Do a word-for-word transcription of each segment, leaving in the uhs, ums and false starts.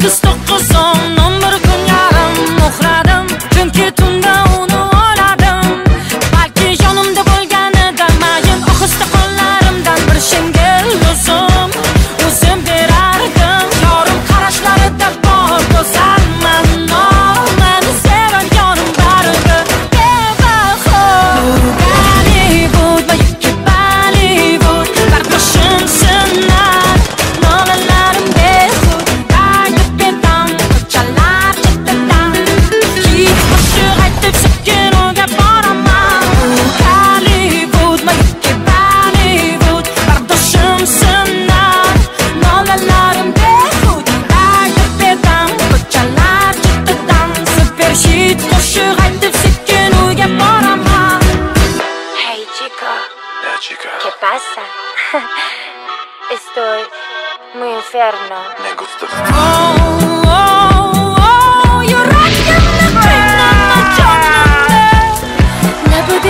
o'ttiz to'qqiz o'n o'n bir kun yarim uxladim, chunki tunda uni o'yladim. Balki yonimda bo'lganida mayin ohista qo'llarimdan bir shingil o'zim o'zim berardim. Yorim qarashlarida bor go'zalman, meni sevar yorim baribir bebaho. Gollivud va ikki Bollywood, bardoshim sinar, nolalarim behud. Qaytib betam ko'chalar chetidan, kiyik qo'shiq aytib sekin uyga boraman. Gollivud va ikki Bollywood, bardoshim sinar, nolalarim behud. Qaytib betam ko'chalar chetidan, super hit qo'shiq aytib sekin uyga boraman. Hey chico, Ya chica, ¿qué pasa? Estoy muy enfermo. me gusta. Oh, oh, oh, you're rocking the train on my jonimda. Nabudi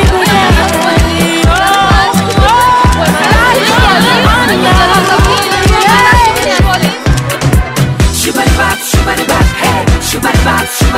Shubaribab, shubaribab, hey, shubaribab, shubaribab.